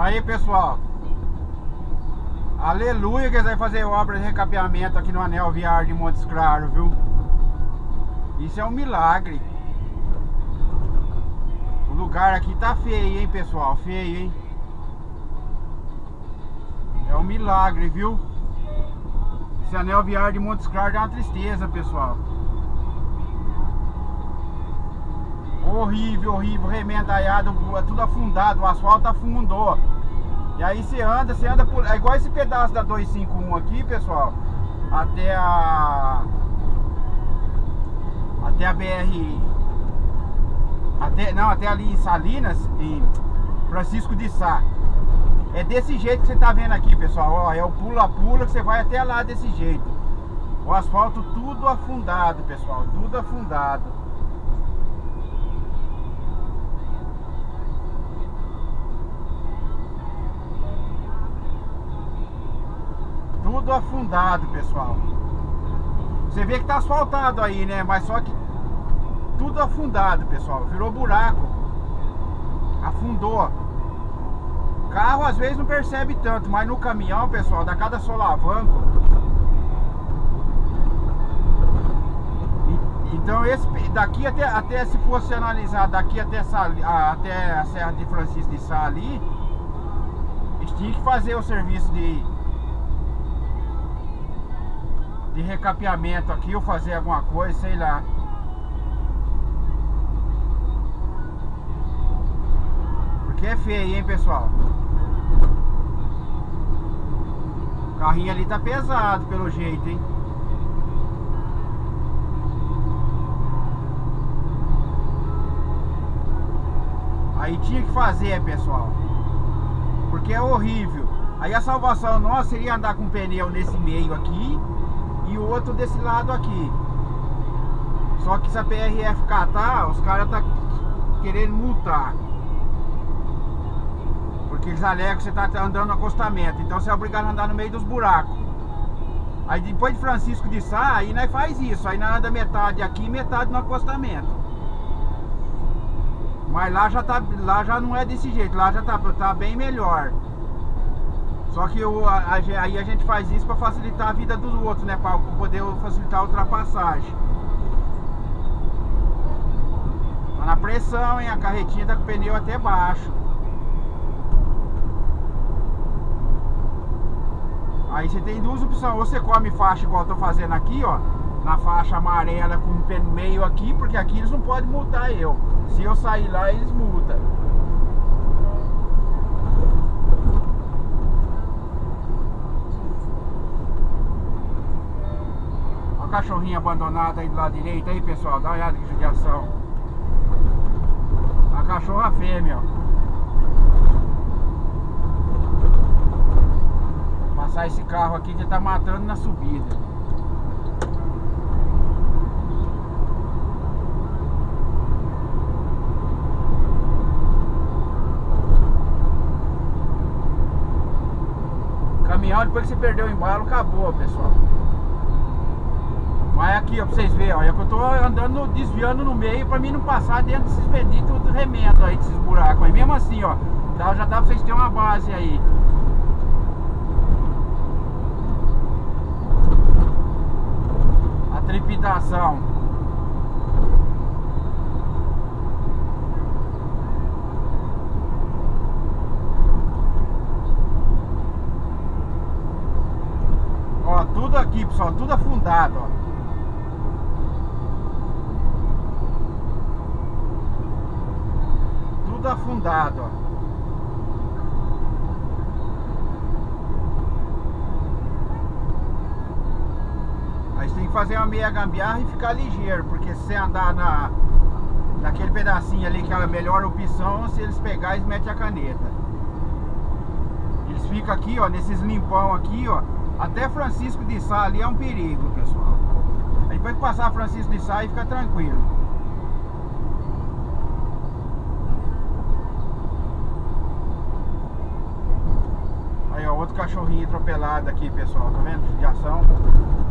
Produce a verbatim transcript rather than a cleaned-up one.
Aí, pessoal, aleluia que eles vão fazer obra de recapeamento aqui no anel viário de Montes Claros, viu? Isso é um milagre. O lugar aqui tá feio, hein, pessoal? Feio, hein? É um milagre, viu? Esse anel viário de Montes Claros é uma tristeza, pessoal. Horrível, horrível, remendaiado, tudo afundado, o asfalto afundou. E aí você anda, você anda por... É igual esse pedaço da duzentos e cinquenta e um aqui, pessoal. Até a... Até a B R... Até... Não, até ali em Salinas, em Francisco de Sá. É desse jeito que você tá vendo aqui, pessoal. Ó, é o pula-pula que você vai até lá desse jeito. O asfalto tudo afundado, pessoal. Tudo afundado. Tudo afundado, pessoal. Você vê que tá asfaltado aí, né? Mas só que tudo afundado, pessoal. Virou buraco. Afundou. Carro às vezes não percebe tanto, mas no caminhão, pessoal, da cada solavanco. Então esse daqui até, até se fosse analisar daqui até, essa, até a Serra de Francisco de Sá ali, eles tinham que fazer o serviço de de recapeamento aqui, ou fazer alguma coisa, sei lá. Porque é feio, hein, pessoal? O carrinho ali tá pesado pelo jeito, hein? Aí tinha que fazer, pessoal, porque é horrível. Aí a salvação nossa seria andar com pneu nesse meio aqui e o outro desse lado aqui. Só que se a P R F catar, os caras tá querendo multar, porque eles alegam que você tá andando no acostamento. Então você é obrigado a andar no meio dos buracos. Aí depois de Francisco de Sá, aí nós faz isso. Aí nós anda metade aqui e metade no acostamento. Mas lá já, tá, lá já não é desse jeito. Lá já tá, tá bem melhor. Só que o, a, a, aí a gente faz isso para facilitar a vida dos outros, né? Para poder facilitar a ultrapassagem. Tá na pressão, hein? A carretinha tá com o pneu até baixo. Aí você tem duas opções. Ou você come faixa igual eu tô fazendo aqui, ó. Na faixa amarela com o pé meio aqui, porque aqui eles não podem multar eu. Se eu sair lá, eles multam. Cachorrinho abandonado aí do lado direito aí, pessoal, dá uma olhada que judiação. A cachorra fêmea, ó. Passar esse carro aqui que tá matando na subida. Caminhão, depois que você perdeu o embalo, acabou, pessoal. Mas aqui, ó, pra vocês verem, ó, é que eu tô andando, desviando no meio pra mim não passar dentro desses benditos remendos aí, desses buracos. Mas mesmo assim, ó, já dá pra vocês terem uma base aí. A trepidação. Ó, tudo aqui, pessoal, tudo afundado, ó. Tudo afundado, ó. Aí você tem que fazer uma meia gambiarra e ficar ligeiro, porque se você andar na naquele pedacinho ali que é a melhor opção, se eles pegarem, eles metem a caneta. Eles ficam aqui, ó, nesses limpão aqui, ó. Até Francisco de Sá ali é um perigo, pessoal. Aí depois que passar Francisco de Sá, aí fica tranquilo. Aí, ó, outro cachorrinho atropelado aqui, pessoal. Tá vendo? Judiação.